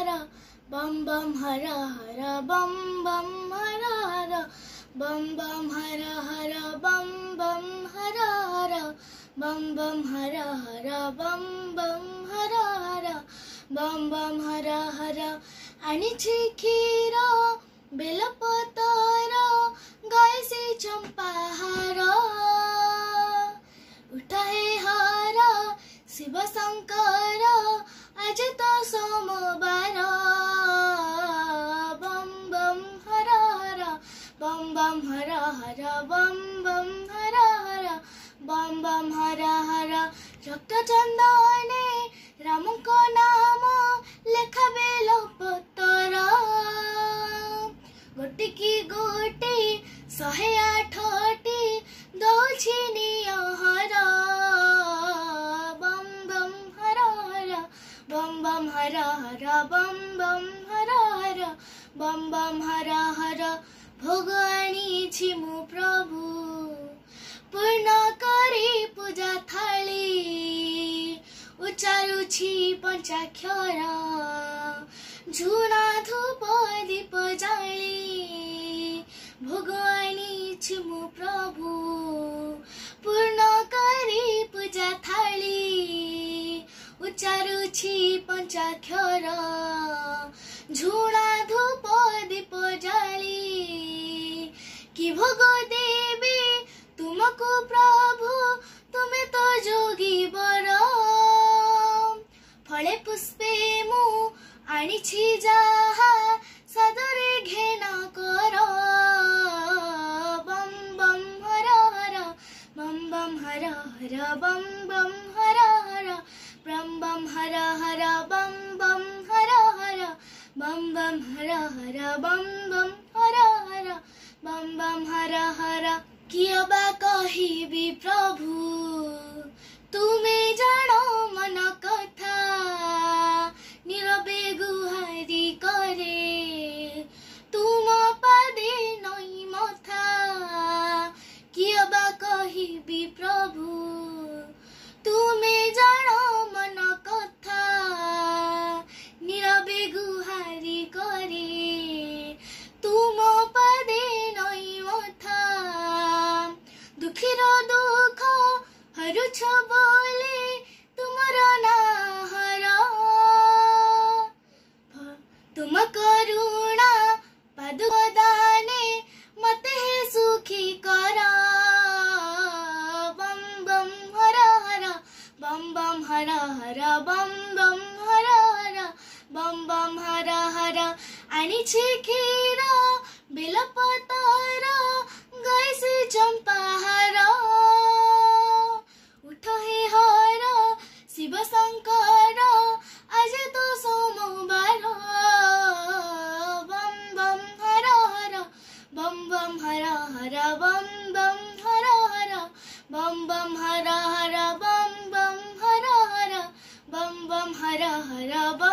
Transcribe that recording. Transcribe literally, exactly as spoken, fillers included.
हर बम बम हर हर बम बम हर हर बम बम हर हर बम बम हर हर बम बम हर हर बम बम हर हर बम बम हर हर आनिछि क्षीर बेलपतर गायसी चंपाहार उठाए हार शिव शंकर आज तो सोमवार बम बम हर हर बम बम हर हर बम बम हर हर बम बम हर हर रक्त चंदने राम को नाम लेखा बेलपतर गोटी की गोटी शहे आठटी दौछि निहर बम बम हर हर बम बम हर हर बम बम हर हर बम बम हर हर भोग आनिछि मु प्रभु पूर्ण करी पूजा थाली उच्चारुछि पंचाक्षर झुना धूप दीप जाली भोग आनिछि मु प्रभु पूर्ण करी पूजा थाली उच्चारुछि पंचाक्षर झुना धूप दीप जाली कि भोग देवी तुमको प्रभु तुम्हें तो जोगी बर फले पुष्पे मु आनिछि जाहा सदरे घेना कर बम बम हर हर बम बम हर हर बम बम हर हर बम बम हर हर बम बम हर हर बम बम हर हर बम बम हर हर बम बम हर हर किया बा कहिबी प्रभु तुमे जानो मन कथा नीरवे गुहारी करे तुम पादे नई मथा किया बा कहिबी प्रभु तुमे जानो मन कथा नीरवे गुहारी करे तुम पादे नई मथा दुखीर दुख हरुछ बोले तुमर नाहर तुम करुणा पादुदाने मते हे सुखी कर बम बम हर हर बम बम हर हर बम बम हर हर बम बम हर हर आनिछि क्षीर बेलपतर गायसी चंपाहार उठहे हर शिव शंकर आज तो सोमवार बम बम हर हर बम बम हर हर बम बम हर हर बम बम हर हर बम बम हर हर बम बम हर हर